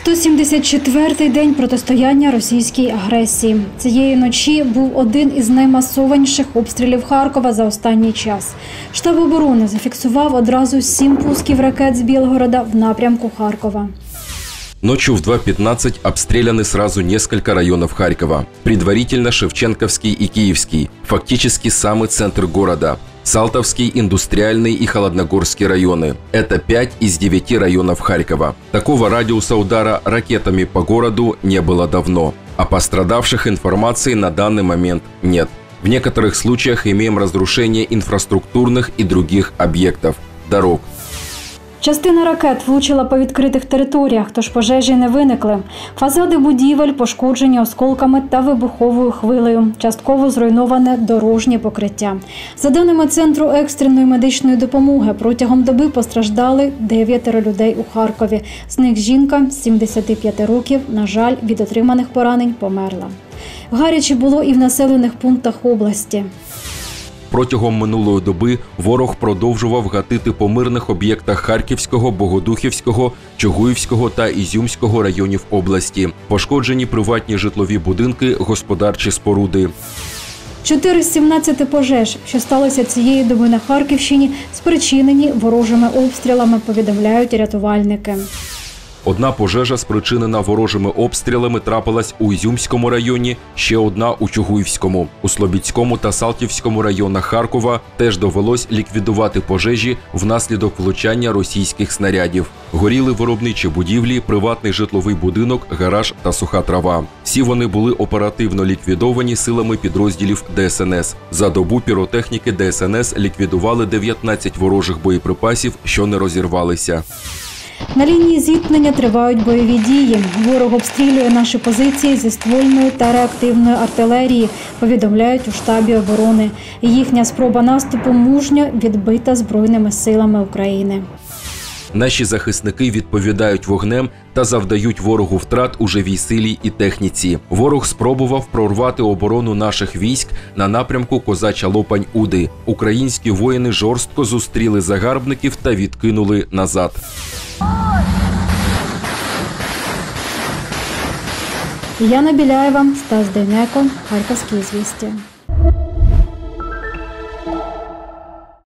174-й день протистояння російській агресії. Цієї ночі був один із наймасованіших обстрілів Харкова за останній час. Штаб оборони зафіксував одразу 7 пусків ракет з Білгорода в напрямку Харкова. Ночью в 2:15 обстреляны сразу несколько районов Харькова. Предварительно Шевченковский и Киевский, фактически самый центр города. Салтовский, Индустриальный и Холодногорский районы. Это 5 из 9 районов Харькова. Такого радиуса удара ракетами по городу не было давно. О пострадавших информации на данный момент нет. В некоторых случаях имеем разрушение инфраструктурных и других объектов, дорог. Частина ракет влучила по відкритих територіях, тож пожежі не виникли. Фасади будівель пошкоджені осколками та вибуховою хвилею. Частково зруйноване дорожнє покриття. За даними Центру екстреної медичної допомоги, протягом доби постраждали 9 людей у Харкові. З них жінка 75 років, на жаль, від отриманих поранень померла. Гаряче було і в населених пунктах області. Протягом минулої доби ворог продовжував гатити по мирних об'єктах Харківського, Богодухівського, Чугуївського та Ізюмського районів області. Пошкоджені приватні житлові будинки, господарчі споруди. 4 з 17 пожеж, що сталося цієї доби на Харківщині, спричинені ворожими обстрілами, повідомляють рятувальники. Одна пожежа, спричинена ворожими обстрілами, трапилась у Ізюмському районі, ще одна у Чугуївському. У Слобідському та Салтівському районах Харкова теж довелось ліквідувати пожежі внаслідок влучання російських снарядів. Горіли виробничі будівлі, приватний житловий будинок, гараж та суха трава. Всі вони були оперативно ліквідовані силами підрозділів ДСНС. За добу піротехніки ДСНС ліквідували 19 ворожих боєприпасів, що не розірвалися. На лінії зіткнення тривають бойові дії. Ворог обстрілює наші позиції зі ствольної та реактивної артилерії, повідомляють у штабі оборони. Їхня спроба наступу мужньо відбита Збройними силами України. Наші захисники відповідають вогнем та завдають ворогу втрат у живій силі і техніці. Ворог спробував прорвати оборону наших військ на напрямку Козача Лопань-Уди. Українські воїни жорстко зустріли загарбників та відкинули назад. Яна Біляєва, Стас Дейнеко, Харківські звістя.